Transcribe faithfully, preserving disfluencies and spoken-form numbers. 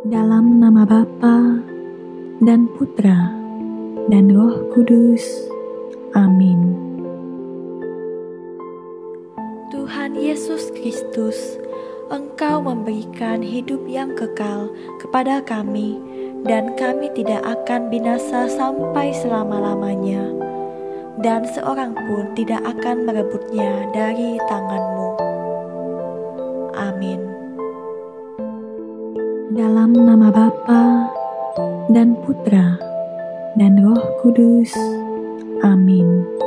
Dalam nama Bapa dan Putra dan Roh Kudus. Amin. Tuhan Yesus Kristus, Engkau memberikan hidup yang kekal kepada kami, dan kami tidak akan binasa sampai selama-lamanya, dan seorang pun tidak akan merebutnya dari tangan-Mu. Amin. Dalam nama Bapa dan Putra dan Roh Kudus. Amin.